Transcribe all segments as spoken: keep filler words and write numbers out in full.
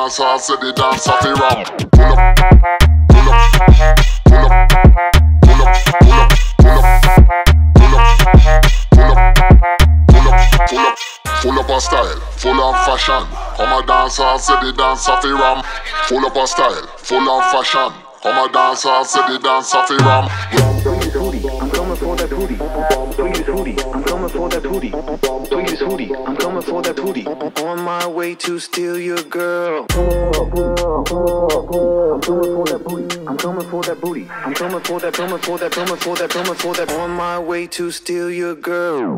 dance hall, say the dance off the ram. Pull up, pull up, pull up, pull up, pull up, pull up, pull up, pull up, pull up, pull up, full up of style, full of fashion. Come a dance hall, say the dance off the ram. Full up of style, full of fashion. Come a dance hall, say the dance off the ram. Twiggy this hoodie, I'm coming for that hoodie. Twiggy this hoodie, I'm coming for that hoodie. Twiggy this hoodie, I'm coming for that hoodie. On my way to steal your girl. I'm coming for that booty. I'm coming for that booty. I'm coming for that, coming for that, coming for that, coming for that. On my way to steal your girl.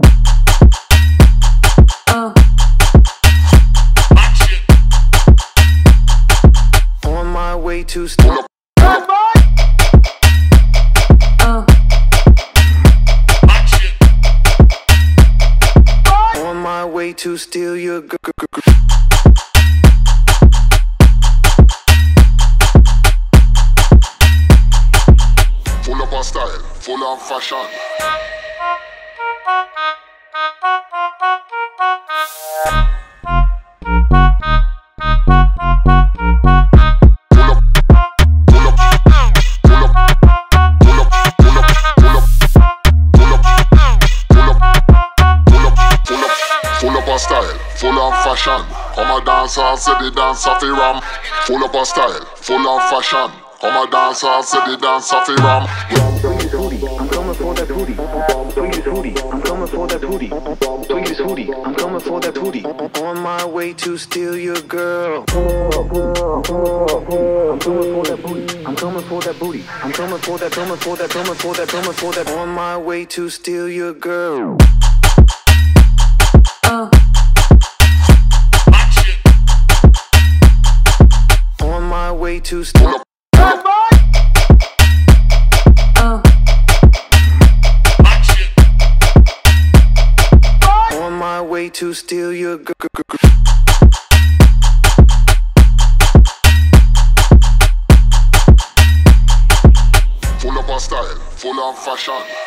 Uh. On my way to steal. Uh. On my way to steal your girl. Full up of style, full of fashion. Style, full of fashion. Come a dance hall, say the dance off the ram. Full up of style, full of fashion. Come a dance hall, say the dance off the ram. Twiggy this hoodie, I'm coming for that hoodie. Twiggy this hoodie, I'm coming for that hoodie. Twiggy this hoodie, I'm coming for that hoodie. On my way to steal your girl. I'm coming for that booty. I'm coming for that booty. I'm coming for that, coming for that, coming for that, coming for that. On my way to steal your girl. Uh. On my way to steal. Uh. On my way to steal your girl. Full up of style, full of fashion.